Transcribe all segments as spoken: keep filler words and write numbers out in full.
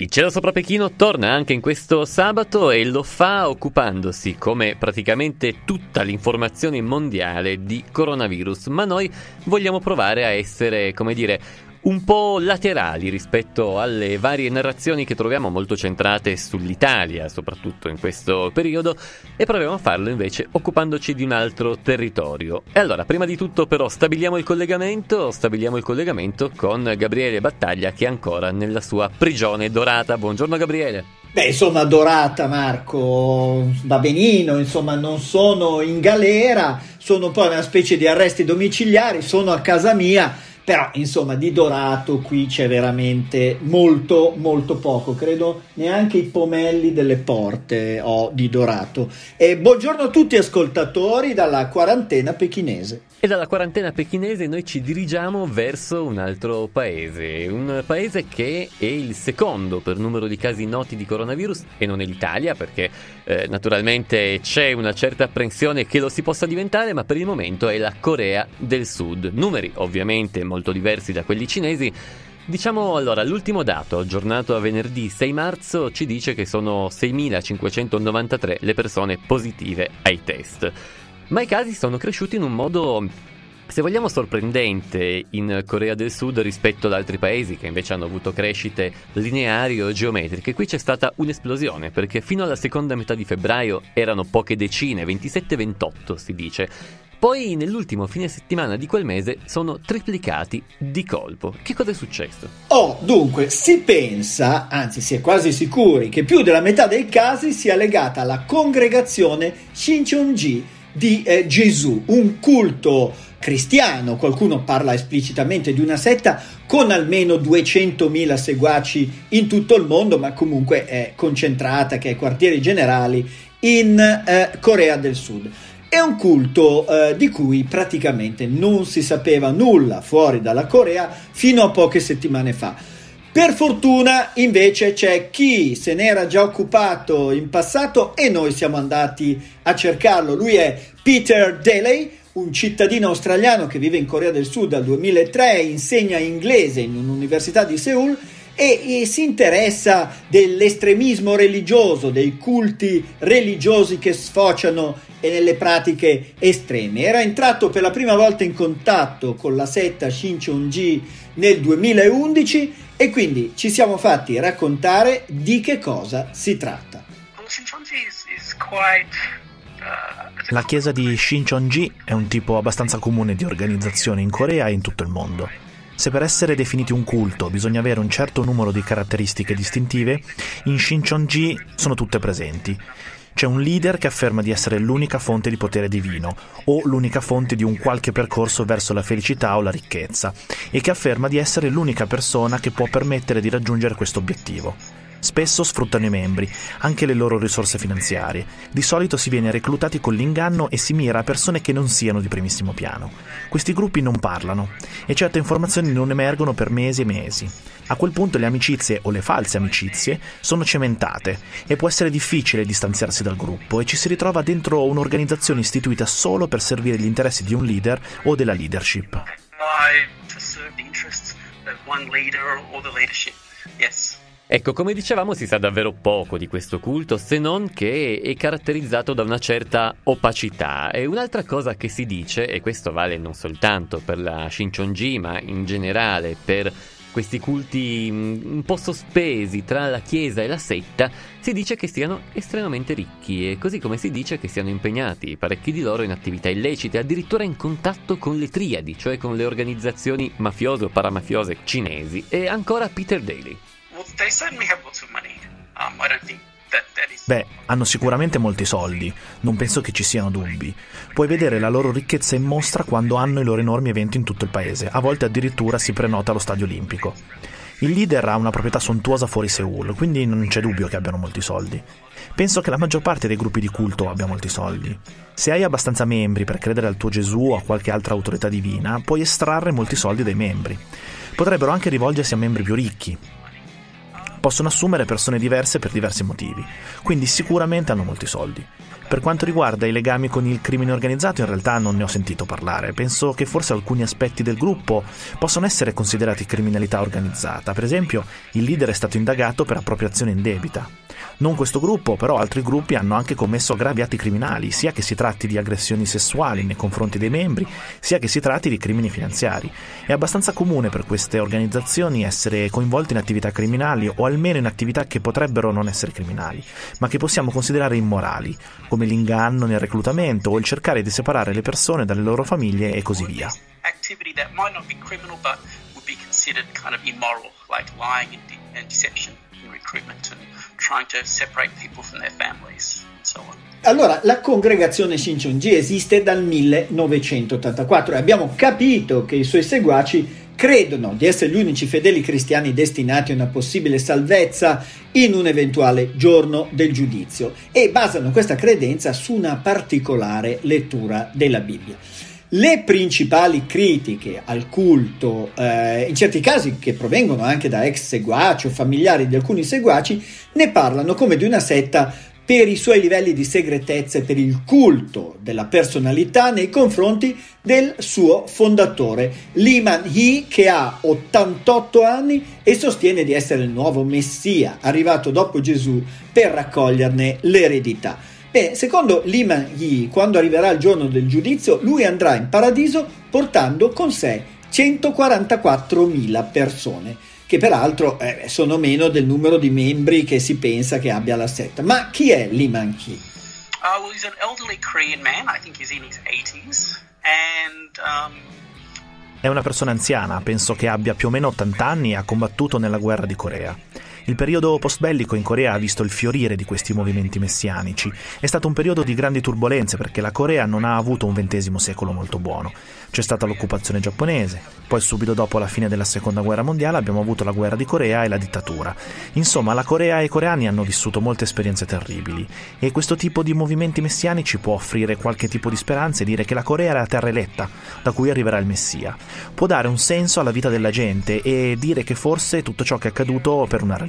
Il Cielo sopra Pechino torna anche in questo sabato e lo fa occupandosi, come praticamente tutta l'informazione mondiale, di coronavirus, ma noi vogliamo provare a essere, come dire, un po' laterali rispetto alle varie narrazioni che troviamo molto centrate sull'Italia, soprattutto in questo periodo, e proviamo a farlo invece occupandoci di un altro territorio. E allora, prima di tutto però stabiliamo il collegamento, stabiliamo il collegamento con Gabriele Battaglia, che è ancora nella sua prigione dorata. Buongiorno Gabriele. Beh, insomma, dorata, Marco, va benino, insomma, non sono in galera, sono poi una specie di arresti domiciliari, sono a casa mia. Però insomma di dorato qui c'è veramente molto molto poco, credo neanche i pomelli delle porte ho di dorato. E buongiorno a tutti ascoltatori dalla quarantena pechinese. E dalla quarantena pechinese noi ci dirigiamo verso un altro paese, un paese che è il secondo per numero di casi noti di coronavirus, e non è l'Italia, perché eh, naturalmente c'è una certa apprensione che lo si possa diventare, ma per il momento è la Corea del Sud. Numeri ovviamente molto diversi da quelli cinesi. Diciamo allora, l'ultimo dato aggiornato a venerdì sei marzo ci dice che sono seimilacinquecentonovantatré le persone positive ai test. Ma i casi sono cresciuti in un modo, se vogliamo, sorprendente in Corea del Sud rispetto ad altri paesi che invece hanno avuto crescite lineari o geometriche. Qui c'è stata un'esplosione, perché fino alla seconda metà di febbraio erano poche decine, ventisette ventotto si dice. Poi nell'ultimo fine settimana di quel mese sono triplicati di colpo. Che cosa è successo? Oh, dunque, si pensa, anzi si è quasi sicuri, che più della metà dei casi sia legata alla congregazione Shincheonji di eh, Gesù, un culto cristiano. Qualcuno parla esplicitamente di una setta con almeno duecentomila seguaci in tutto il mondo, ma comunque è concentrata, che è quartieri generali, in eh, Corea del Sud. È un culto eh, di cui praticamente non si sapeva nulla fuori dalla Corea fino a poche settimane fa. Per fortuna invece c'è chi se n'era già occupato in passato e noi siamo andati a cercarlo. Lui è Peter Daley, un cittadino australiano che vive in Corea del Sud dal duemilatré, insegna inglese in un'università di Seoul e, e si interessa dell'estremismo religioso, dei culti religiosi che sfociano nelle pratiche estreme. Era entrato per la prima volta in contatto con la setta Shincheonji nel duemilaundici e quindi ci siamo fatti raccontare di che cosa si tratta. La chiesa di Shincheonji è un tipo abbastanza comune di organizzazione in Corea e in tutto il mondo. Se per essere definiti un culto bisogna avere un certo numero di caratteristiche distintive, in Shincheonji sono tutte presenti. C'è un leader che afferma di essere l'unica fonte di potere divino o l'unica fonte di un qualche percorso verso la felicità o la ricchezza e che afferma di essere l'unica persona che può permettere di raggiungere questo obiettivo. Spesso sfruttano i membri, anche le loro risorse finanziarie. Di solito si viene reclutati con l'inganno e si mira a persone che non siano di primissimo piano. Questi gruppi non parlano e certe informazioni non emergono per mesi e mesi. A quel punto le amicizie o le false amicizie sono cementate e può essere difficile distanziarsi dal gruppo e ci si ritrova dentro un'organizzazione istituita solo per servire gli interessi di un leader o della leadership. Ecco, come dicevamo, si sa davvero poco di questo culto, se non che è caratterizzato da una certa opacità. E un'altra cosa che si dice, e questo vale non soltanto per la Shincheonji, ma in generale per questi culti un po' sospesi tra la chiesa e la setta, si dice che siano estremamente ricchi, e così come si dice che siano impegnati parecchi di loro in attività illecite, addirittura in contatto con le triadi, cioè con le organizzazioni mafiose o paramafiose cinesi. E ancora Peter Daley. Beh, hanno sicuramente molti soldi, non penso che ci siano dubbi. Puoi vedere la loro ricchezza in mostra quando hanno i loro enormi eventi in tutto il paese, a volte addirittura si prenota allo stadio olimpico. Il leader ha una proprietà sontuosa fuori Seoul, quindi non c'è dubbio che abbiano molti soldi. Penso che la maggior parte dei gruppi di culto abbia molti soldi. Se hai abbastanza membri per credere al tuo Gesù o a qualche altra autorità divina, puoi estrarre molti soldi dai membri. Potrebbero anche rivolgersi a membri più ricchi. Possono assumere persone diverse per diversi motivi, quindi sicuramente hanno molti soldi. Per quanto riguarda i legami con il crimine organizzato, in realtà non ne ho sentito parlare. Penso che forse alcuni aspetti del gruppo possono essere considerati criminalità organizzata. Per esempio, il leader è stato indagato per appropriazione indebita. Non questo gruppo, però altri gruppi hanno anche commesso gravi atti criminali, sia che si tratti di aggressioni sessuali nei confronti dei membri, sia che si tratti di crimini finanziari. È abbastanza comune per queste organizzazioni essere coinvolte in attività criminali o almeno in attività che potrebbero non essere criminali, ma che possiamo considerare immorali, come l'inganno nel reclutamento o il cercare di separare le persone dalle loro famiglie e così via. Activity that might not be criminal but would be considered kind of immoral, like lying and deception in recruitment and trying to separate people from their families and so on. Allora, la congregazione Shincheonji esiste dal millenovecentottantaquattro e abbiamo capito che i suoi seguaci credono di essere gli unici fedeli cristiani destinati a una possibile salvezza in un eventuale giorno del giudizio e basano questa credenza su una particolare lettura della Bibbia. Le principali critiche al culto, eh, in certi casi che provengono anche da ex seguaci o familiari di alcuni seguaci, ne parlano come di una setta per i suoi livelli di segretezza e per il culto della personalità nei confronti del suo fondatore, Lee Man-hee, che ha ottantotto anni e sostiene di essere il nuovo messia arrivato dopo Gesù per raccoglierne l'eredità. Bene, secondo Lee Man-hee, quando arriverà il giorno del giudizio, lui andrà in paradiso portando con sé centoquarantaquattromila persone, che peraltro eh, sono meno del numero di membri che si pensa che abbia la setta. Ma chi è Lee Man-hee? Uh, well, he's an elderly Korean man. I think he's in his eighties. And um... È una persona anziana, penso che abbia più o meno ottanta anni e ha combattuto nella guerra di Corea. Il periodo post-bellico in Corea ha visto il fiorire di questi movimenti messianici. È stato un periodo di grandi turbolenze perché la Corea non ha avuto un ventesimo secolo molto buono. C'è stata l'occupazione giapponese, poi subito dopo la fine della seconda guerra mondiale abbiamo avuto la guerra di Corea e la dittatura. Insomma, la Corea e i coreani hanno vissuto molte esperienze terribili e questo tipo di movimenti messianici può offrire qualche tipo di speranza e dire che la Corea è la terra eletta da cui arriverà il Messia. Può dare un senso alla vita della gente e dire che forse tutto ciò che è accaduto per una ragione.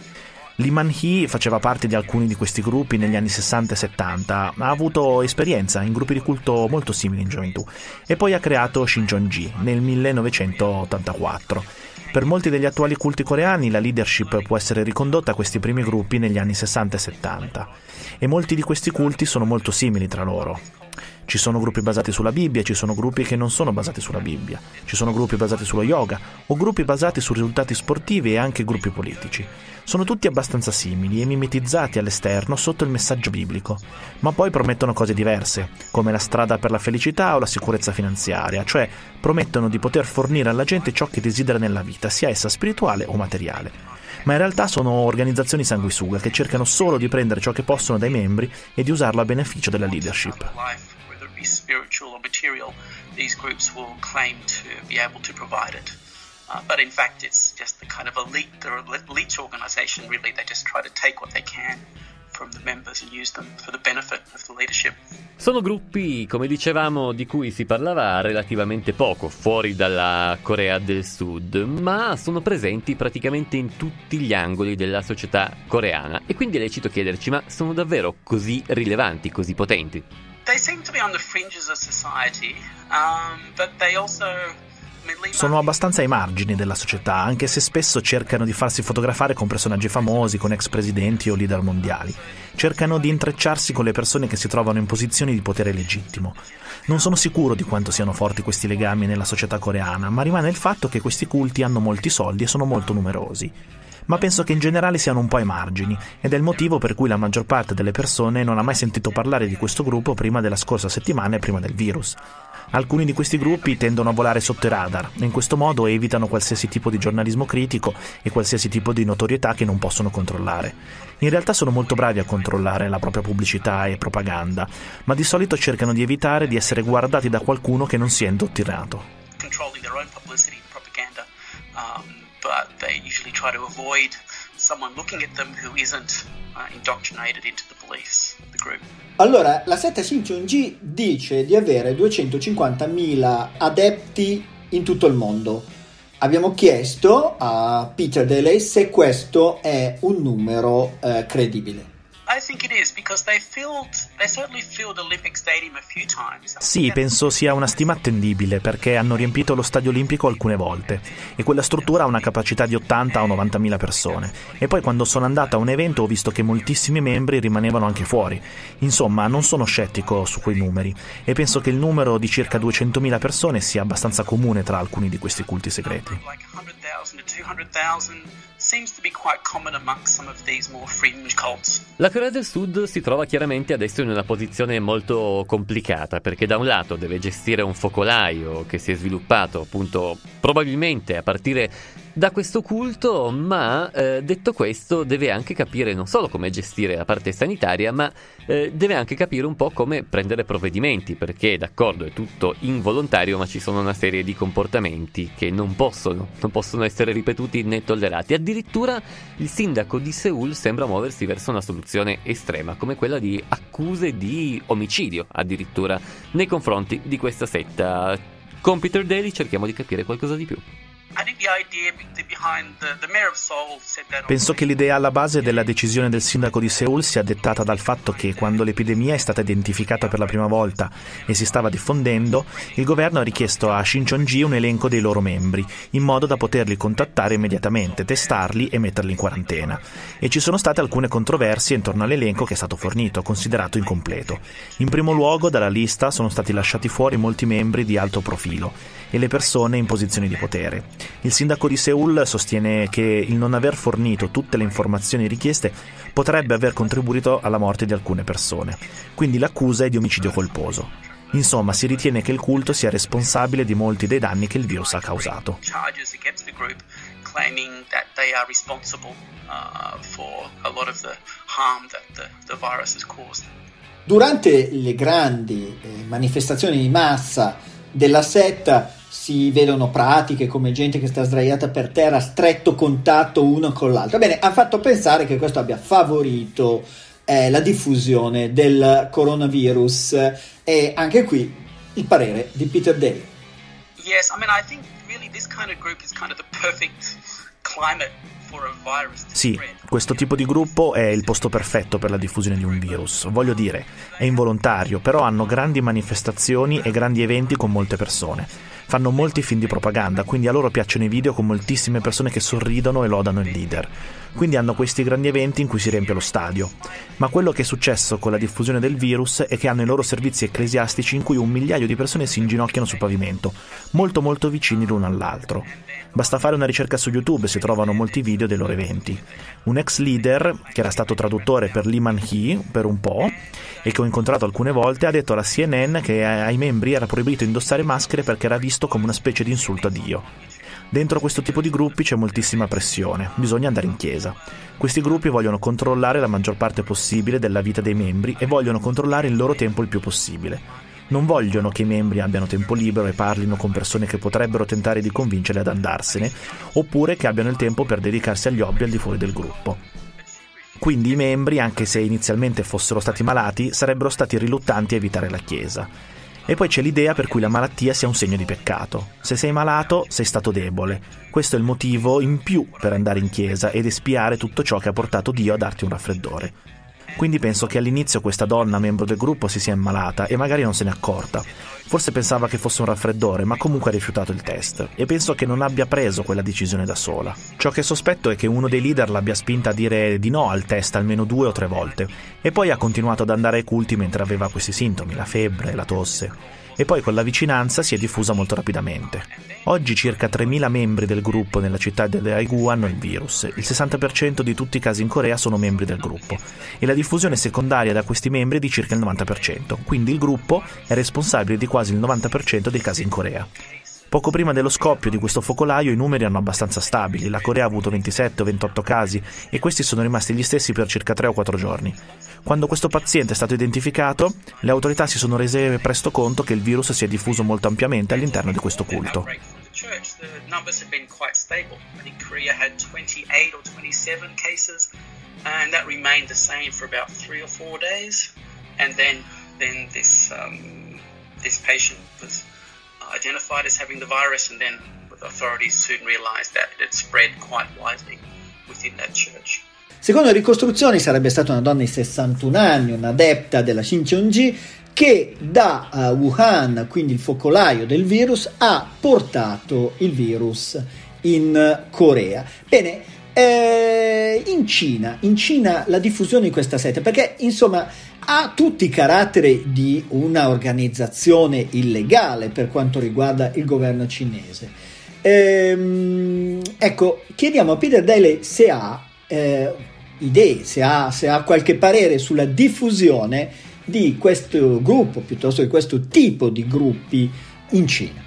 Lee Man-hee faceva parte di alcuni di questi gruppi negli anni sessanta e settanta, ha avuto esperienza in gruppi di culto molto simili in gioventù e poi ha creato Shincheonji nel millenovecentottantaquattro. Per molti degli attuali culti coreani la leadership può essere ricondotta a questi primi gruppi negli anni sessanta e settanta e molti di questi culti sono molto simili tra loro. Ci sono gruppi basati sulla Bibbia, ci sono gruppi che non sono basati sulla Bibbia, ci sono gruppi basati sullo yoga o gruppi basati su risultati sportivi e anche gruppi politici. Sono tutti abbastanza simili e mimetizzati all'esterno sotto il messaggio biblico, ma poi promettono cose diverse, come la strada per la felicità o la sicurezza finanziaria, cioè promettono di poter fornire alla gente ciò che desidera nella vita, sia essa spirituale o materiale. Ma in realtà sono organizzazioni sanguisuga che cercano solo di prendere ciò che possono dai membri e di usarlo a beneficio della leadership. Spiritual or material, these groups will claim to be able to provide it. Uh, but in fact, it's just the kind of elite, they're an elite organization, really. They just try to take what they can from the members and use them for the benefit of the leadership. Sono gruppi, come dicevamo, di cui si parlava relativamente poco fuori dalla Corea del Sud, ma sono presenti praticamente in tutti gli angoli della società coreana. E quindi è lecito chiederci, ma sono davvero così rilevanti, così potenti? They seem to be on the fringes of society, um, but they also... Sono abbastanza ai margini della società, anche se spesso cercano di farsi fotografare con personaggi famosi, con ex presidenti o leader mondiali. Cercano di intrecciarsi con le persone che si trovano in posizioni di potere legittimo. Non sono sicuro di quanto siano forti questi legami nella società coreana, ma rimane il fatto che questi culti hanno molti soldi e sono molto numerosi. Ma penso che in generale siano un po' ai margini, ed è il motivo per cui la maggior parte delle persone non ha mai sentito parlare di questo gruppo prima della scorsa settimana e prima del virus. Alcuni di questi gruppi tendono a volare sotto i radar e in questo modo evitano qualsiasi tipo di giornalismo critico e qualsiasi tipo di notorietà che non possono controllare. In realtà sono molto bravi a controllare la propria pubblicità e propaganda, ma di solito cercano di evitare di essere guardati da qualcuno che non sia indottrinato. Controlling their own publicity and propaganda, um, but they usually try to avoid someone looking at them who isn't uh, indoctrinated into the beliefs of the group. Allora, la setta Shincheonji dice di avere duecentocinquantamila adepti in tutto il mondo. abbiamo chiesto a Peter Daly se questo è un numero eh, credibile. I think it is because they filled they certainly filled Olympic Stadium a few times. Sì, penso sia una stima attendibile perché hanno riempito lo stadio olimpico alcune volte e quella struttura ha una capacità di ottanta o novantamila persone. E poi quando sono andata a un evento ho visto che moltissimi membri rimanevano anche fuori. Insomma, non sono scettico su quei numeri e penso che il numero di circa duecentomila persone sia abbastanza comune tra alcuni di questi culti segreti. La Corea del Sud si trova chiaramente adesso in una posizione molto complicata perché da un lato deve gestire un focolaio che si è sviluppato appunto probabilmente a partire da questo culto, ma eh, detto questo deve anche capire non solo come gestire la parte sanitaria, ma eh, deve anche capire un po' come prendere provvedimenti, perché d'accordo è tutto involontario, ma ci sono una serie di comportamenti che non possono, non possono essere ripetuti né tollerati. Addirittura il sindaco di Seul sembra muoversi verso una soluzione estrema, come quella di accuse di omicidio addirittura nei confronti di questa setta. Con Peter Daly cerchiamo di capire qualcosa di più. Penso che l'idea alla base della decisione del sindaco di Seul sia dettata dal fatto che quando l'epidemia è stata identificata per la prima volta e si stava diffondendo, il governo ha richiesto a Shincheonji un elenco dei loro membri, in modo da poterli contattare immediatamente, testarli e metterli in quarantena. E ci sono state alcune controversie intorno all'elenco che è stato fornito, considerato incompleto. In primo luogo, dalla lista sono stati lasciati fuori molti membri di alto profilo e le persone in posizioni di potere. Il sindaco di Seul sostiene che il non aver fornito tutte le informazioni richieste potrebbe aver contribuito alla morte di alcune persone, quindi l'accusa è di omicidio colposo. Insomma, si ritiene che il culto sia responsabile di molti dei danni che il virus ha causato. Durante le grandi eh, manifestazioni di massa della setta si vedono pratiche come gente che sta sdraiata per terra a stretto contatto uno con l'altro. Bene, ha fatto pensare che questo abbia favorito eh, la diffusione del coronavirus e anche qui il parere di Peter Daly. Yes, I mean I think really this kind of group is kind of the perfect climate. Sì, questo tipo di gruppo è il posto perfetto per la diffusione di un virus. Voglio dire, è involontario, però hanno grandi manifestazioni e grandi eventi con molte persone. Fanno molti film di propaganda, quindi a loro piacciono i video con moltissime persone che sorridono e lodano il leader. Quindi hanno questi grandi eventi in cui si riempie lo stadio. Ma quello che è successo con la diffusione del virus è che hanno i loro servizi ecclesiastici in cui un migliaio di persone si inginocchiano sul pavimento, molto molto vicini l'uno all'altro. Basta fare una ricerca su YouTube e si trovano molti video dei loro eventi. Un ex leader, che era stato traduttore per Lee Man-hee per un po' e che ho incontrato alcune volte, ha detto alla C N N che ai membri era proibito indossare maschere perché era visto come una specie di insulto a Dio. Dentro questo tipo di gruppi c'è moltissima pressione, bisogna andare in chiesa. Questi gruppi vogliono controllare la maggior parte possibile della vita dei membri e vogliono controllare il loro tempo il più possibile. Non vogliono che i membri abbiano tempo libero e parlino con persone che potrebbero tentare di convincerli ad andarsene, oppure che abbiano il tempo per dedicarsi agli hobby al di fuori del gruppo. Quindi i membri, anche se inizialmente fossero stati malati, sarebbero stati riluttanti a evitare la chiesa. E poi c'è l'idea per cui la malattia sia un segno di peccato. Se sei malato, sei stato debole. Questo è il motivo in più per andare in chiesa ed espiare tutto ciò che ha portato Dio a darti un raffreddore. Quindi penso che all'inizio questa donna, membro del gruppo, si sia ammalata e magari non se n'è accorta. Forse pensava che fosse un raffreddore, ma comunque ha rifiutato il test. E penso che non abbia preso quella decisione da sola. Ciò che sospetto è che uno dei leader l'abbia spinta a dire di no al test almeno due o tre volte. E poi ha continuato ad andare ai culti mentre aveva questi sintomi, la febbre, la tosse. E poi con la vicinanza si è diffusa molto rapidamente. Oggi circa tremila membri del gruppo nella città di Daegu hanno il virus. Il sessanta per cento di tutti i casi in Corea sono membri del gruppo e la diffusione secondaria da questi membri è di circa il novanta per cento, quindi il gruppo è responsabile di quasi il novanta per cento dei casi in Corea. Poco prima dello scoppio di questo focolaio i numeri erano abbastanza stabili, la Corea ha avuto ventisette o ventotto casi e questi sono rimasti gli stessi per circa tre o quattro giorni. Quando questo paziente è stato identificato, le autorità si sono rese presto conto che il virus si è diffuso molto ampiamente all'interno di questo culto. identified as having the virus, and then authorities soon realized that it had spread quite widely within that church. Secondo le ricostruzioni sarebbe stata una donna di sessantuno anni, un'adepta della Shincheonji, che da uh, Wuhan, quindi il focolaio del virus, ha portato il virus in Corea. Bene, eh, in Cina, in Cina la diffusione di questa setta, perché insomma ha tutti i caratteri di una organizzazione illegale per quanto riguarda il governo cinese. Ehm, ecco, chiediamo a Peter Daly se ha eh, idee, se ha, se ha qualche parere sulla diffusione di questo gruppo, piuttosto che questo tipo di gruppi in Cina.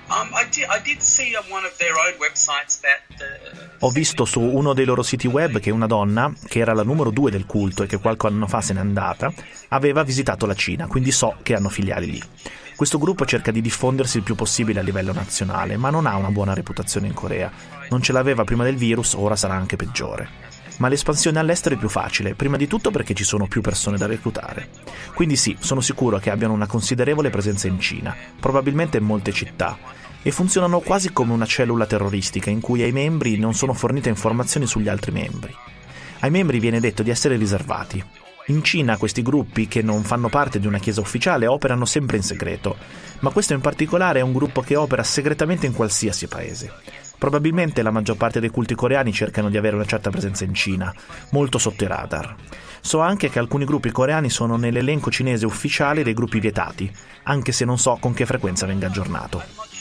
Ho visto su uno dei loro siti web che una donna, che era la numero due del culto e che qualche anno fa se n'è andata, aveva visitato la Cina, quindi so che hanno filiali lì. Questo gruppo cerca di diffondersi il più possibile a livello nazionale, ma non ha una buona reputazione in Corea. Non ce l'aveva prima del virus, ora sarà anche peggiore. Ma l'espansione all'estero è più facile, prima di tutto perché ci sono più persone da reclutare. Quindi sì, sono sicuro che abbiano una considerevole presenza in Cina, probabilmente in molte città, e funzionano quasi come una cellula terroristica in cui ai membri non sono fornite informazioni sugli altri membri. Ai membri viene detto di essere riservati. In Cina questi gruppi, che non fanno parte di una chiesa ufficiale, operano sempre in segreto, ma questo in particolare è un gruppo che opera segretamente in qualsiasi paese. Probabilmente la maggior parte dei culti coreani cercano di avere una certa presenza in Cina, molto sotto i radar. So anche che alcuni gruppi coreani sono nell'elenco cinese ufficiale dei gruppi vietati, anche se non so con che frequenza venga aggiornato.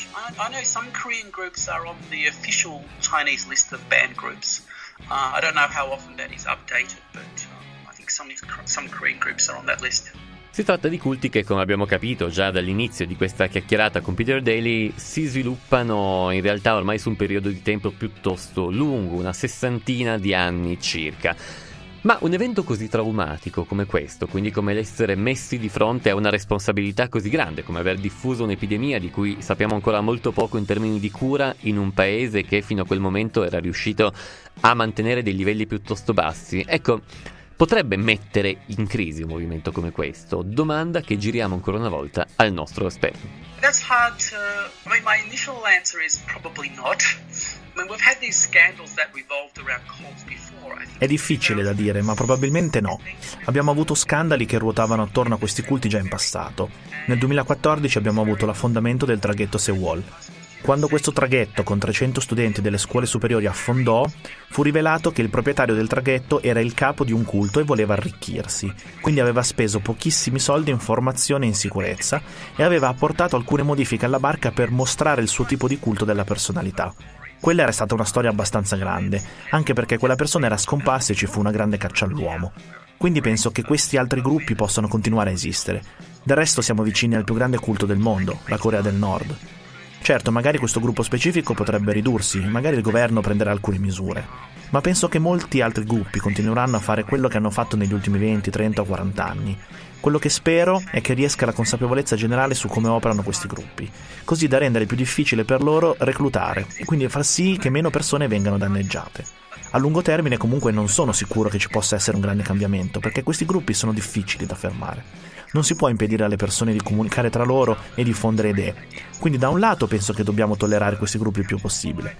I know some Korean groups are on the official Chinese list of banned groups. Uh, I don't know how often that is updated, but uh, I think some, some Korean groups are on that list. Si tratta di culti che, come abbiamo capito già dall'inizio di questa chiacchierata con Peter Daly, si sviluppano in realtà ormai su un periodo di tempo piuttosto lungo, una sessantina di anni circa. Ma un evento così traumatico come questo, quindi come l'essere messi di fronte a una responsabilità così grande, come aver diffuso un'epidemia di cui sappiamo ancora molto poco in termini di cura in un paese che fino a quel momento era riuscito a mantenere dei livelli piuttosto bassi, ecco, potrebbe mettere in crisi un movimento come questo? Domanda che giriamo ancora una volta al nostro esperto. That's hard to... I mean, my initial answer is probably not. I mean, we've had these scandals that revolved around cults before. È difficile da dire, ma probabilmente no. Abbiamo avuto scandali che ruotavano attorno a questi culti già in passato. Nel duemilaquattordici abbiamo avuto l'affondamento del traghetto Sewol. Quando questo traghetto con trecento studenti delle scuole superiori affondò, fu rivelato che il proprietario del traghetto era il capo di un culto e voleva arricchirsi, quindi aveva speso pochissimi soldi in formazione e in sicurezza e aveva apportato alcune modifiche alla barca per mostrare il suo tipo di culto della personalità. Quella era stata una storia abbastanza grande, anche perché quella persona era scomparsa e ci fu una grande caccia all'uomo. Quindi penso che questi altri gruppi possano continuare a esistere. Del resto siamo vicini al più grande culto del mondo, la Corea del Nord. Certo, magari questo gruppo specifico potrebbe ridursi, magari il governo prenderà alcune misure, ma penso che molti altri gruppi continueranno a fare quello che hanno fatto negli ultimi venti, trenta o quaranta anni. Quello che spero è che riesca la consapevolezza generale su come operano questi gruppi, così da rendere più difficile per loro reclutare e quindi far sì che meno persone vengano danneggiate. A lungo termine comunque non sono sicuro che ci possa essere un grande cambiamento, perché questi gruppi sono difficili da fermare. Non si può impedire alle persone di comunicare tra loro e diffondere idee. Quindi da un lato penso che dobbiamo tollerare questi gruppi il più possibile.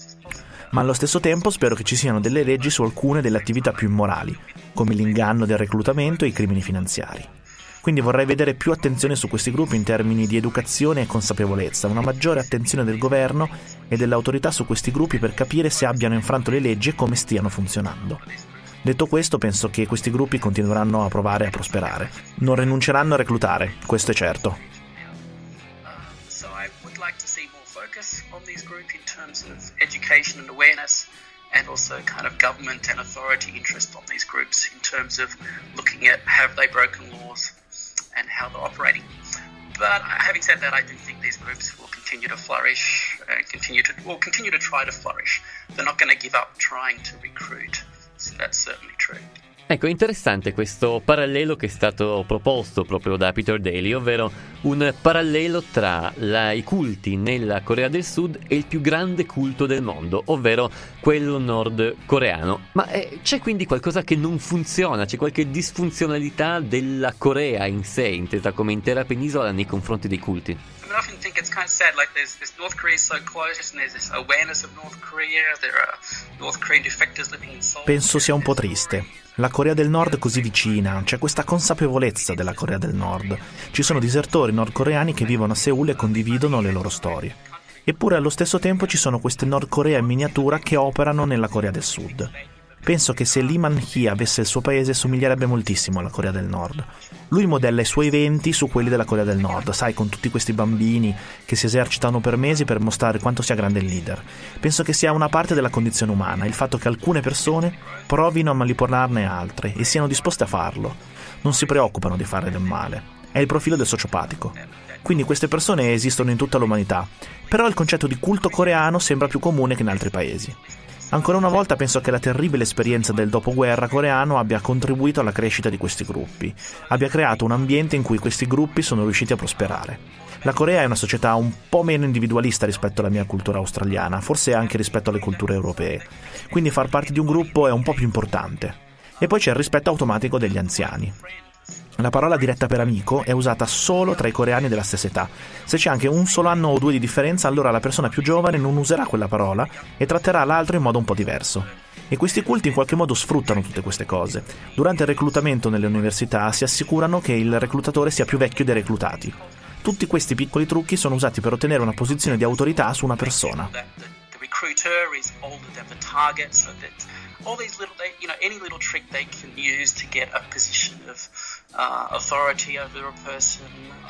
Ma allo stesso tempo spero che ci siano delle leggi su alcune delle attività più immorali, come l'inganno del reclutamento e i crimini finanziari. Quindi vorrei vedere più attenzione su questi gruppi in termini di educazione e consapevolezza, una maggiore attenzione del governo e delle autorità su questi gruppi per capire se abbiano infranto le leggi e come stiano funzionando. Detto questo, penso che questi gruppi continueranno a provare a prosperare. Non rinunceranno a reclutare, questo è certo. So I would like to see more focus on these groups in terms of education and awareness, and also kind of government and authority interest on these groups in terms of looking at have they broken laws and how they're operating. But having said that, I do think these groups will continue to flourish and continue to will continue to try to flourish. They're not going to give up trying to recruit. So that's certainly true. Ecco, interessante questo parallelo che è stato proposto proprio da Peter Daly, ovvero un parallelo tra la, i culti nella Corea del Sud e il più grande culto del mondo, ovvero quello nordcoreano. Ma eh, c'è quindi qualcosa che non funziona, c'è qualche disfunzionalità della Corea in sé, intesa come intera penisola, nei confronti dei culti? I mean, I often think it's kind of sad. Like there's this North Korea is so close, and there's this awareness of North Korea. There are North Korean defectors living in Seoul. Penso sia un po' triste. La Corea del Nord è così vicina, c'è questa consapevolezza della Corea del Nord. Ci sono disertori nordcoreani che vivono a Seul e condividono le loro storie. Eppure allo stesso tempo ci sono queste Nord Corea in miniatura che operano nella Corea del Sud. Penso che se Lee Man-hee avesse il suo paese somiglierebbe moltissimo alla Corea del Nord. Lui modella i suoi eventi su quelli della Corea del Nord, sai, con tutti questi bambini che si esercitano per mesi per mostrare quanto sia grande il leader. Penso che sia una parte della condizione umana, il fatto che alcune persone provino a manipolarne altre e siano disposte a farlo. Non si preoccupano di fare del male. È il profilo del sociopatico. Quindi queste persone esistono in tutta l'umanità, però il concetto di culto coreano sembra più comune che in altri paesi. Ancora una volta penso che la terribile esperienza del dopoguerra coreano abbia contribuito alla crescita di questi gruppi, abbia creato un ambiente in cui questi gruppi sono riusciti a prosperare. La Corea è una società un po' meno individualista rispetto alla mia cultura australiana, forse anche rispetto alle culture europee, quindi far parte di un gruppo è un po' più importante. E poi c'è il rispetto automatico degli anziani. La parola diretta per amico è usata solo tra i coreani della stessa età. Se c'è anche un solo anno o due di differenza, allora la persona più giovane non userà quella parola e tratterà l'altro in modo un po' diverso. E questi culti in qualche modo sfruttano tutte queste cose. Durante il reclutamento nelle università si assicurano che il reclutatore sia più vecchio dei reclutati. Tutti questi piccoli trucchi sono usati per ottenere una posizione di autorità su una persona. All these little, they, you know, any little trick they can use to get a position of uh, authority over a person,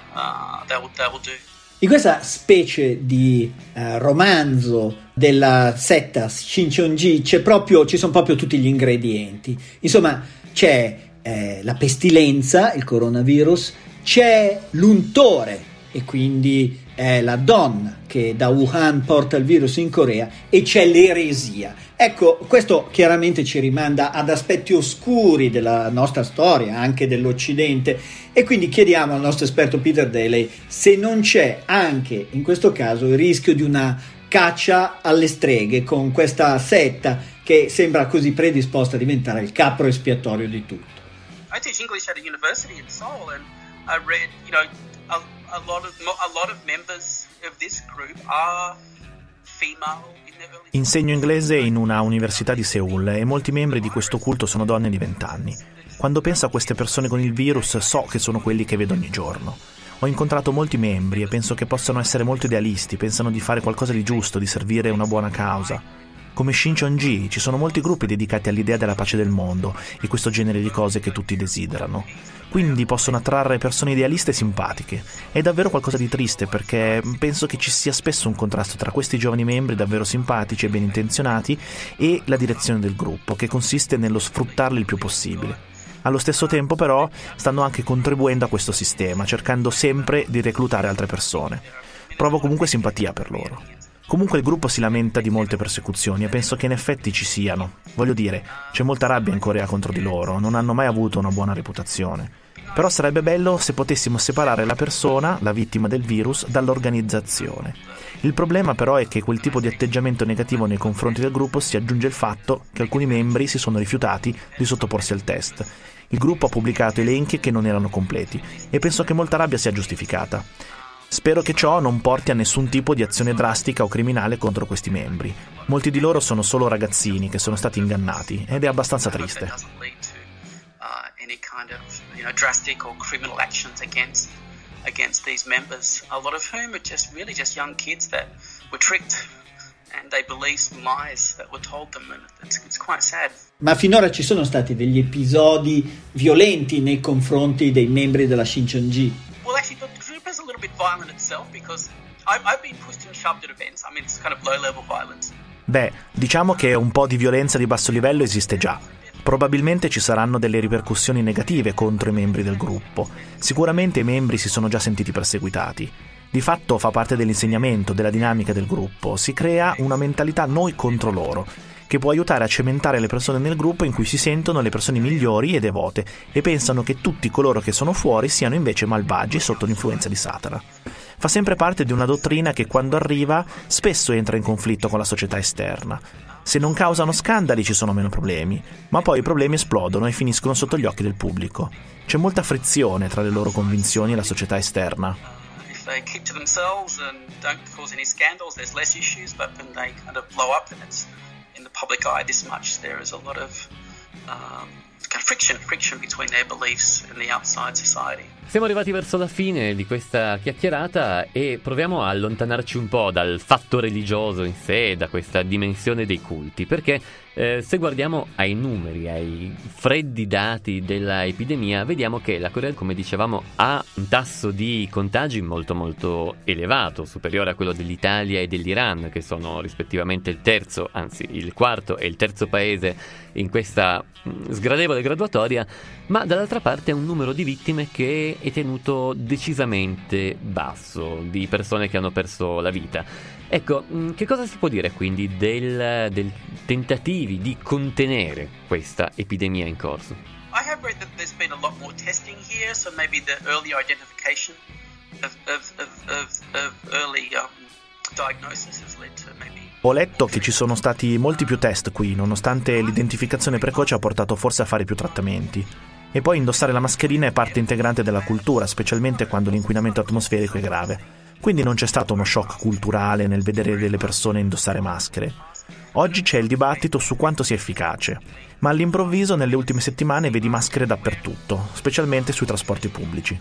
uh, they will, they will do. In questa specie di uh, romanzo della setta Shincheonji c'è proprio, ci sono proprio tutti gli ingredienti. Insomma, c'è eh, la pestilenza, il coronavirus, c'è l'untore e quindi è la donna che da Wuhan porta il virus in Corea, e c'è l'eresia. Ecco, questo chiaramente ci rimanda ad aspetti oscuri della nostra storia, anche dell'Occidente, e quindi chiediamo al nostro esperto Peter Daly se non c'è anche in questo caso il rischio di una caccia alle streghe con questa setta che sembra così predisposta a diventare il capro espiatorio di tutto. I teach English at a university in Seoul, and I read, you know, a, a lot of a lot of members of this group are female. Insegno inglese in una università di Seul e molti membri di questo culto sono donne di venti anni. Quando penso a queste persone con il virus so che sono quelli che vedo ogni giorno. Ho incontrato molti membri e penso che possano essere molto idealisti, pensano di fare qualcosa di giusto, di servire una buona causa. Come Shincheonji ci sono molti gruppi dedicati all'idea della pace del mondo e questo genere di cose che tutti desiderano. Quindi possono attrarre persone idealiste e simpatiche. È davvero qualcosa di triste perché penso che ci sia spesso un contrasto tra questi giovani membri davvero simpatici e ben intenzionati e la direzione del gruppo, che consiste nello sfruttarli il più possibile. Allo stesso tempo però stanno anche contribuendo a questo sistema, cercando sempre di reclutare altre persone. Provo comunque simpatia per loro. Comunque il gruppo si lamenta di molte persecuzioni e penso che in effetti ci siano. Voglio dire, c'è molta rabbia in Corea contro di loro, non hanno mai avuto una buona reputazione. Però sarebbe bello se potessimo separare la persona, la vittima del virus, dall'organizzazione. Il problema però è che quel tipo di atteggiamento negativo nei confronti del gruppo si aggiunge il fatto che alcuni membri si sono rifiutati di sottoporsi al test. Il gruppo ha pubblicato elenchi che non erano completi e penso che molta rabbia sia giustificata. Spero che ciò non porti a nessun tipo di azione drastica o criminale contro questi membri. Molti di loro sono solo ragazzini che sono stati ingannati ed è abbastanza triste. Any kind of, you know, drastic or criminal actions against against these members, a lot of whom are just really just young kids that were tricked and they believe some lies that were told them, and it's, it's quite sad. Ma finora ci sono stati degli episodi violenti nei confronti dei membri della Shincheonji? Well, actually, the group is a little bit violent itself because I've, I've been pushed and shoved at events. I mean, it's kind of low-level violence. Beh, diciamo che un po' di violenza di basso livello esiste già. Probabilmente ci saranno delle ripercussioni negative contro i membri del gruppo. Sicuramente i membri si sono già sentiti perseguitati. Di fatto fa parte dell'insegnamento, della dinamica del gruppo. Si crea una mentalità noi contro loro, che può aiutare a cementare le persone nel gruppo in cui si sentono le persone migliori e devote e pensano che tutti coloro che sono fuori siano invece malvagi sotto l'influenza di Satana. Fa sempre parte di una dottrina che quando arriva spesso entra in conflitto con la società esterna. Se non causano scandali ci sono meno problemi, ma poi i problemi esplodono e finiscono sotto gli occhi del pubblico. C'è molta frizione tra le loro convinzioni e la società esterna. If they keep to themselves and don't cause any scandals, there's less issues, but when they kind of blow up and it's in the public eye this much, there is a lot of um, kind of friction, friction between their beliefs and the outside society. Siamo arrivati verso la fine di questa chiacchierata e proviamo a allontanarci un po' dal fatto religioso in sé, da questa dimensione dei culti, perché eh, se guardiamo ai numeri, ai freddi dati della epidemia, vediamo che la Corea, come dicevamo, ha un tasso di contagi molto molto elevato, superiore a quello dell'Italia e dell'Iran, che sono rispettivamente il terzo, anzi il quarto e il terzo paese in questa mh, sgradevole graduatoria, ma dall'altra parte è un numero di vittime che è tenuto decisamente basso, di persone che hanno perso la vita. Ecco, che cosa si può dire quindi del, del tentativi di contenere questa epidemia in corso? I have read that there's been a lot more testing here, so maybe the early identification of, of, of, of, of early um, diagnosis has led to maybe. Ho letto che ci sono stati molti più test qui, nonostante l'identificazione precoce ha portato forse a fare più trattamenti. E poi indossare la mascherina è parte integrante della cultura, specialmente quando l'inquinamento atmosferico è grave. Quindi non c'è stato uno shock culturale nel vedere delle persone indossare maschere. Oggi c'è il dibattito su quanto sia efficace, ma all'improvviso nelle ultime settimane vedi maschere dappertutto, specialmente sui trasporti pubblici.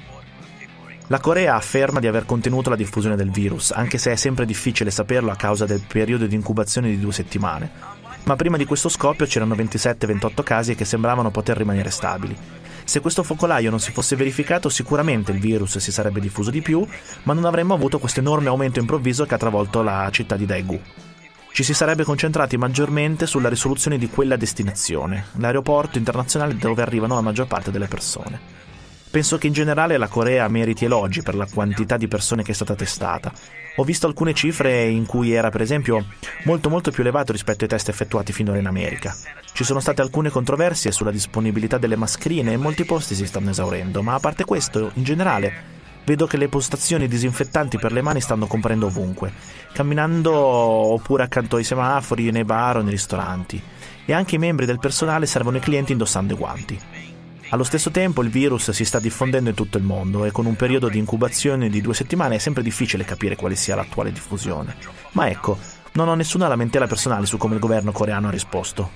La Corea afferma di aver contenuto la diffusione del virus, anche se è sempre difficile saperlo a causa del periodo di incubazione di due settimane. Ma prima di questo scoppio c'erano ventisette ventotto casi che sembravano poter rimanere stabili. Se questo focolaio non si fosse verificato, sicuramente il virus si sarebbe diffuso di più, ma non avremmo avuto questo enorme aumento improvviso che ha travolto la città di Daegu. Ci si sarebbe concentrati maggiormente sulla risoluzione di quella destinazione, l'aeroporto internazionale dove arrivano la maggior parte delle persone. Penso che in generale la Corea meriti elogi per la quantità di persone che è stata testata. Ho visto alcune cifre in cui era per esempio molto molto più elevato rispetto ai test effettuati finora in America. Ci sono state alcune controversie sulla disponibilità delle mascherine e molti posti si stanno esaurendo, ma a parte questo, in generale, vedo che le postazioni disinfettanti per le mani stanno comparendo ovunque, camminando oppure accanto ai semafori, nei bar o nei ristoranti. E anche i membri del personale servono i clienti indossando i guanti. Allo stesso tempo il virus si sta diffondendo in tutto il mondo e con un periodo di incubazione di due settimane è sempre difficile capire quale sia l'attuale diffusione. Ma ecco, non ho nessuna lamentela personale su come il governo coreano ha risposto.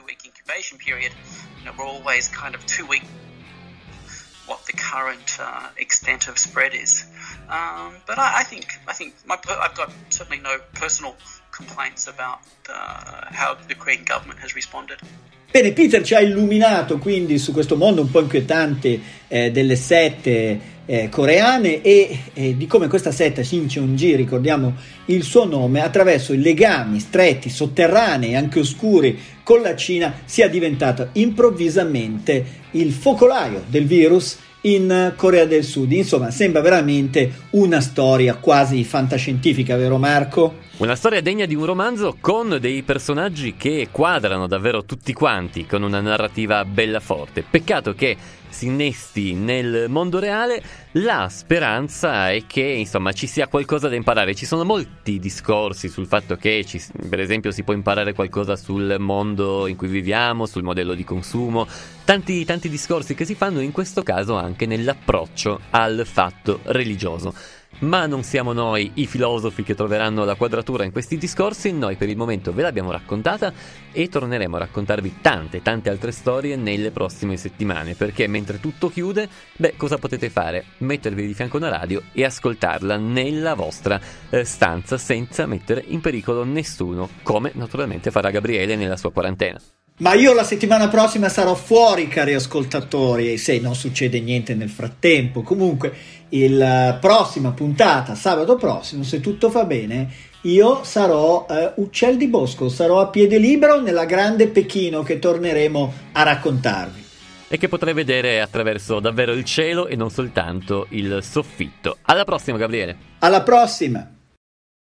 What the current uh, extent of spread is, um, but I, I think I think my, I've got certainly no personal complaints about uh, how the Korean government has responded. Bene, Peter ci ha illuminato quindi su questo mondo un po' inquietante eh, delle sette eh, coreane e eh, di come questa setta Shin Cheong-ji, ricordiamo il suo nome, attraverso i legami stretti, sotterranei e anche oscuri con la Cina sia diventato improvvisamente il focolaio del virus in Corea del Sud. Insomma, sembra veramente una storia quasi fantascientifica, vero Marco? Una storia degna di un romanzo con dei personaggi che quadrano davvero tutti quanti, con una narrativa bella forte. Peccato che si innesti nel mondo reale. La speranza è che insomma ci sia qualcosa da imparare. Ci sono molti discorsi sul fatto che ci, per esempio si può imparare qualcosa sul mondo in cui viviamo, sul modello di consumo, tanti tanti discorsi che si fanno in questo caso anche nell'approccio al fatto religioso. Ma non siamo noi i filosofi che troveranno la quadratura in questi discorsi. Noi per il momento ve l'abbiamo raccontata e torneremo a raccontarvi tante tante altre storie nelle prossime settimane, perché mentre tutto chiude, beh, cosa potete fare? Mettervi di fianco una radio e ascoltarla nella vostra eh, stanza senza mettere in pericolo nessuno, come naturalmente farà Gabriele nella sua quarantena. Ma io la settimana prossima sarò fuori, cari ascoltatori, e se non succede niente nel frattempo. Comunque, la prossima puntata, sabato prossimo, se tutto va bene, io sarò eh, uccel di bosco, sarò a piede libero nella grande Pechino che torneremo a raccontarvi. E che potrei vedere attraverso davvero il cielo e non soltanto il soffitto. Alla prossima, Gabriele. Alla prossima!